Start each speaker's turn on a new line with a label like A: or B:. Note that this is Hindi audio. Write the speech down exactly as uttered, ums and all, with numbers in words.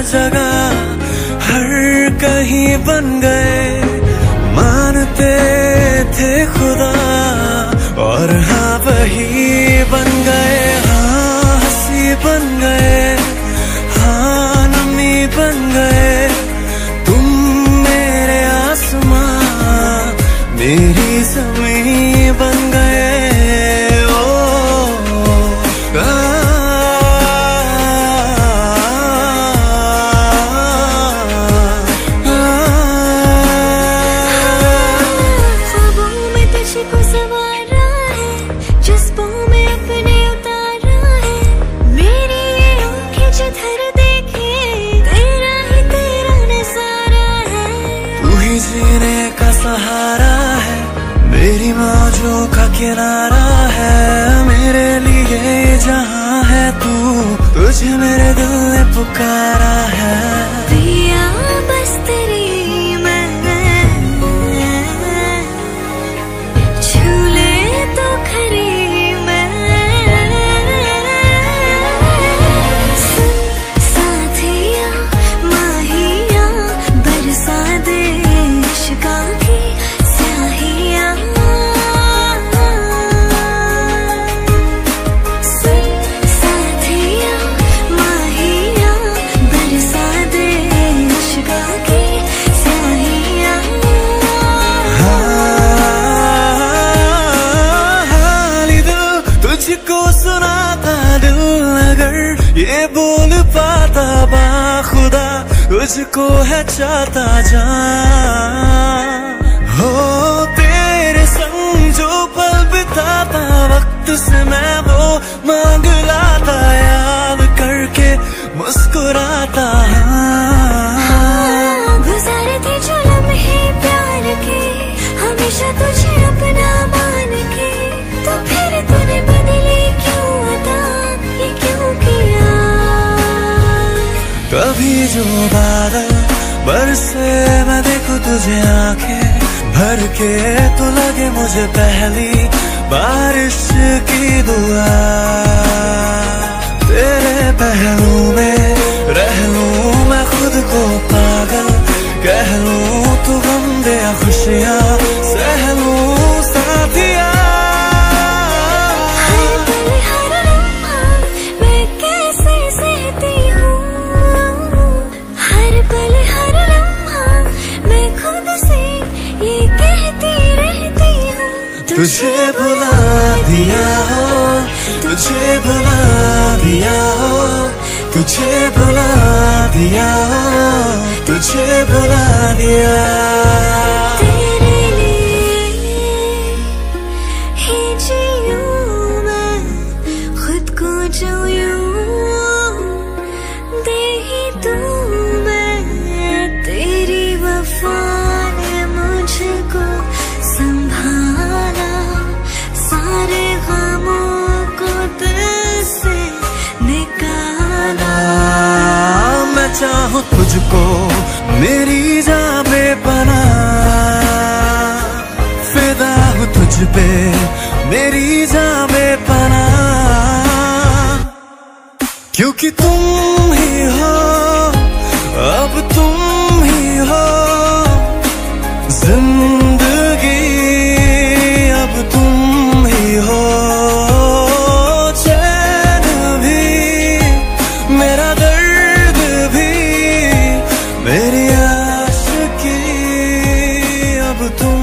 A: जगह हर कहीं बन गए, मानते थे खुदा और हाँ वही बन गए। हाँ हंसी बन गए, हाँ नमी बन गए, तुम मेरे आसमां मेरी ज़मीं बन गए। जीने का सहारा है, मेरी मौजों का किनारा है, मेरे लिए जहाँ है तू, तुझे मेरे दिल ने पुकारा है।
B: पिया बस तेरी मैंने छू ले तो खरी मैं, सुन साथिया माहिया बरसा दे की स्याहियां, सुन साथिया माहिया बरसा दे इश्क़ की स्याहियां।
A: हाली दिल तुझको सुनाता दिल, अगर ये बोल पाता बाखुदा तुझको है चाहता जान। हो तेरे संग जो पल बिताता, वक्त से मैं वो मांग लाता, याद करके मुस्कुराता।
B: हाँ, गुज़ारे थे जो लम्हे प्यार के, हमेशा तुझे अपना मान के, तो फिर तूने बदली क्यों अता, ये क्यों किया।
A: कभी जो बादल बरसे मैं देखूं तुझे आंखें भर के, तो लगे मुझे पहली बारिश की दुआ। तेरे पहलू में रह लूं मैं खुद को पागल, कह लूं तू गम दे खुशियाँ सह लूं साथिया। तुझे भुला दिया हो, तुझे भुला दिया हो, तुझे भुला दिया हो, तुझे भुला दिया।
B: तेरे लिए ही जीऊं मैं, खुद को जो यूं दे ही दूं मैं, तेरी वफा ने मुझको संभाला, सारे गमों को दिल से निकाला।
A: मैं चाहूं तुझको मेरी जान बेपना, फिदा हूं तुझ पे मेरी जान बेपना, क्योंकि तुम ही हो अब तुम ही हो जिंदगी, अब तुम ही हो चैन भी, मेरा दर्द भी, मेरी आशिकी अब तुम